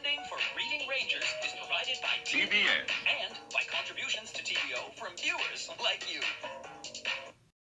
Funding for Reading Rangers is provided by PBS and by contributions to TVO from viewers like you.